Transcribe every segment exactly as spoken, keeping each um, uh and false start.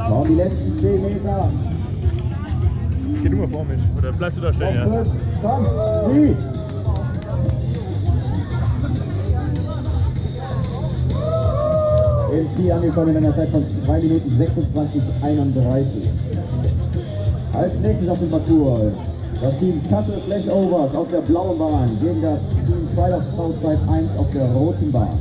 Kommen die letzten zehn Meter. Geh du mal vor mich. Oder bleibst du da stehen, ja? Komm, sieh! Im Ziel angekommen in einer Zeit von zwei Minuten sechsundzwanzig einunddreißig. Als nächstes auf dem Parcours das Team Kassel Flashovers auf der blauen Bahn gegen das Team Pride of Southside eins auf der roten Bahn.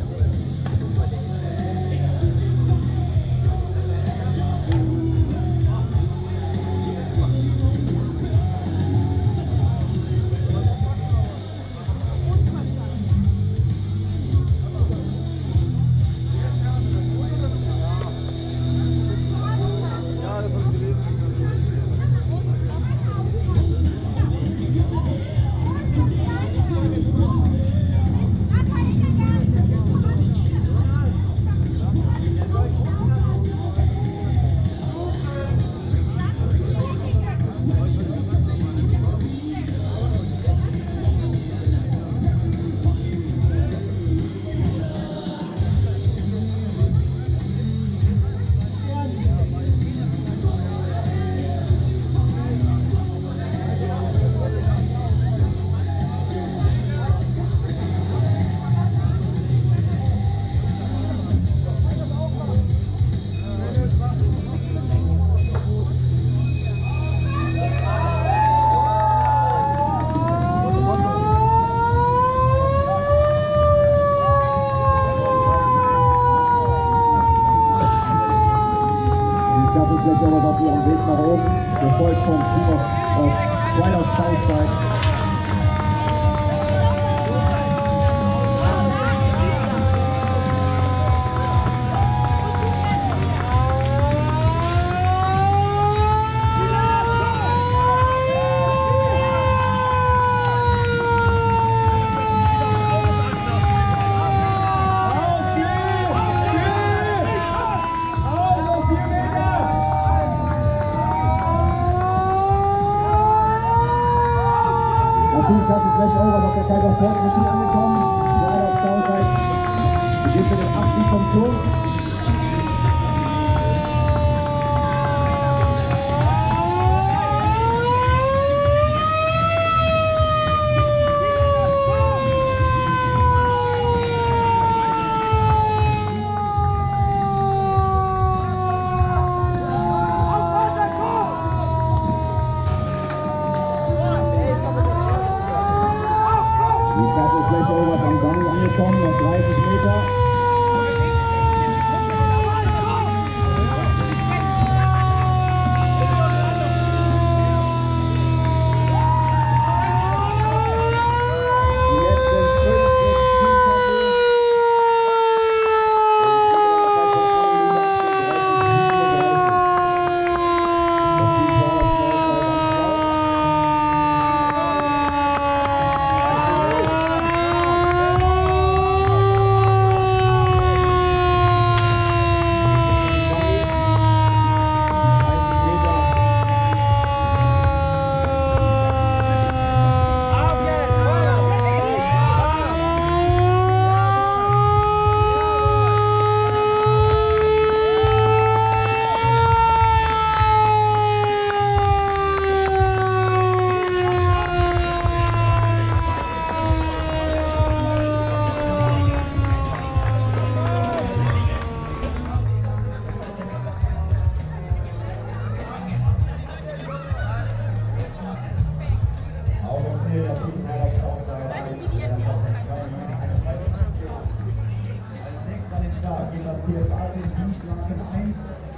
Flashovers auf ihrem Weg nach oben, gefolgt vom Team of äh, Pride of Southside. Team Kassel Flashovers auf der Kaiser Ford Maschine angekommen. Pride of Southside beginnt mit dem Abstieg vom Turm. Flashovers am Gang angekommen, noch dreißig Meter. Als nächstes an den Start geht das T F A-Team Dienstwagen eins.